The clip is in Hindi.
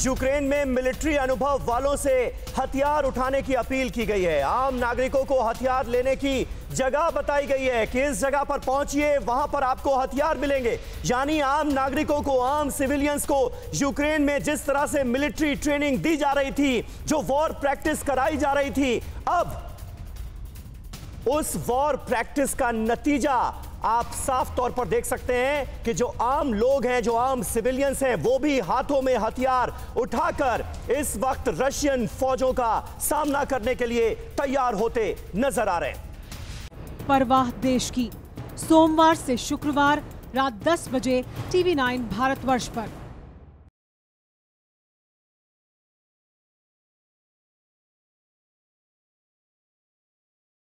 यूक्रेन में मिलिट्री अनुभव वालों से हथियार उठाने की अपील की गई है। आम नागरिकों को हथियार लेने की जगह बताई गई है कि इस जगह पर पहुंचिए, वहां पर आपको हथियार मिलेंगे। यानी आम नागरिकों को, आम सिविलियंस को यूक्रेन में जिस तरह से मिलिट्री ट्रेनिंग दी जा रही थी, जो वॉर प्रैक्टिस कराई जा रही थी, अब उस वॉर प्रैक्टिस का नतीजा आप साफ तौर पर देख सकते हैं कि जो आम लोग हैं, जो आम सिविलियंस हैं, वो भी हाथों में हथियार उठाकर इस वक्त रशियन फौजों का सामना करने के लिए तैयार होते नजर आ रहे हैं। परवाह देश की, सोमवार से शुक्रवार रात 10 बजे TV9 भारतवर्ष पर।